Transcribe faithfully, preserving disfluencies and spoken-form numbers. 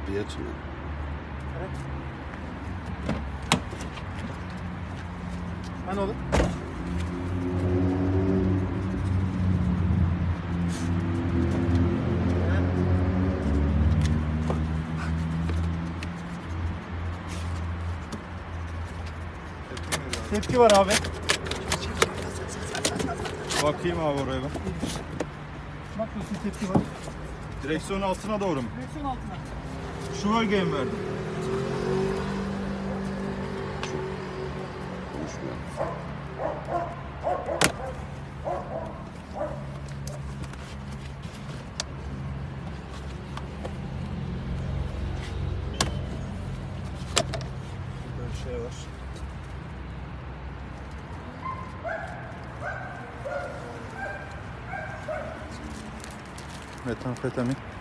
Kapıyı açın. Evet. Hani oğlum? Tepki var abi. Bakayım abi oraya ben. Bakıyorsun tepki var. Direksiyonun altına doğru mu? Direksiyon altına. Şu bölgeye mi verdim? Konuşmuyor. Böyle bir şey var. Metamfetamin.